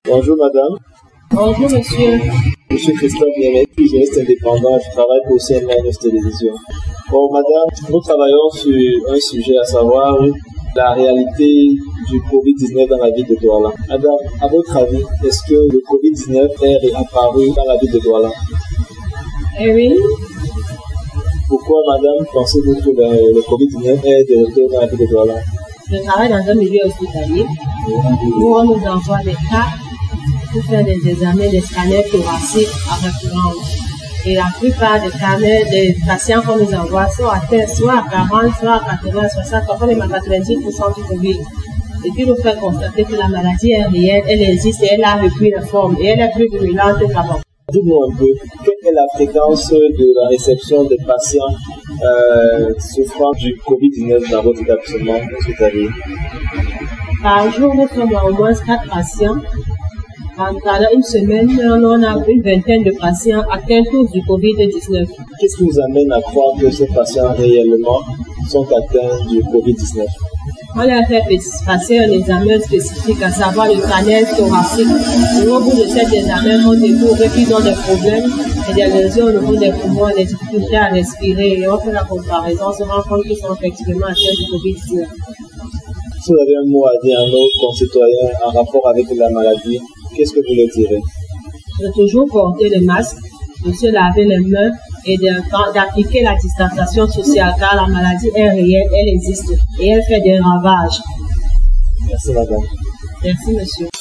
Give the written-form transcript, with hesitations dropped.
Bonjour madame. Bonjour monsieur. Je suis Christophe Niemet, juriste indépendant et je travaille pour CNN News Télévision. Bon madame, nous travaillons sur un sujet à savoir la réalité du Covid-19 dans la ville de Douala. Madame, à votre avis, est-ce que le Covid-19 est réapparu dans la ville de Douala? Eh oui. Pourquoi madame pensez-vous que le Covid-19 est de retour dans la ville de Douala? Je travaille dans un milieu hospitalier où on nous envoie des cas pour faire des examens, des scanners thoraciques à récurrence. Et la plupart des patients qu'on nous envoie sont atteints soit à 40, soit à 80, 60, parfois même à 90% du Covid. Et puis nous fait constater que la maladie est réelle, elle existe et elle a repris la forme et elle est plus virulente qu'avant. Dites-nous un peu, quelle est la fréquence de la réception des patients souffrant du Covid-19 dans votre établissement hospitalier? Par jour, nous sommes au moins 4 patients. Pendant une semaine, on a une vingtaine de patients atteints tous du Covid-19. Qu'est-ce qui vous amène à croire que ces patients réellement sont atteints du Covid-19? On leur fait passer un examen spécifique, à savoir le scanner thoracique. Et au bout de cet examen, on découvre qu'ils ont des problèmes et des lésions au niveau des poumons, des difficultés à respirer. Et on fait la comparaison, on se rend compte qu'ils sont effectivement atteints du Covid-19. Si vous avez un mot à dire à nos concitoyens en rapport avec la maladie, qu'est-ce que vous leur direz? De toujours porter le masque, de se laver les mains et d'appliquer la distanciation sociale car la maladie est réelle, elle existe et elle fait des ravages. Merci madame. Merci monsieur.